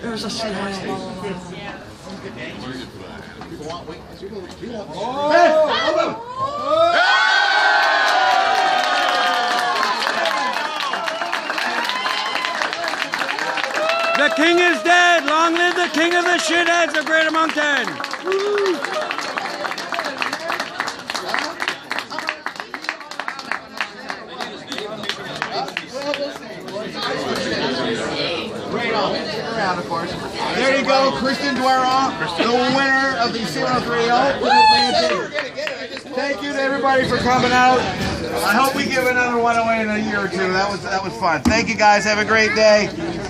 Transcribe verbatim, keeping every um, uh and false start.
There's a shithead. The king is dead! Long live the king of the shitheads of Greater Moncton! Around, of course. There you go, Christian Dwara, the winner of the zero three oh. Thank you to everybody for coming out. I hope we give another one away in a year or two. That was that was fun. Thank you guys. Have a great day.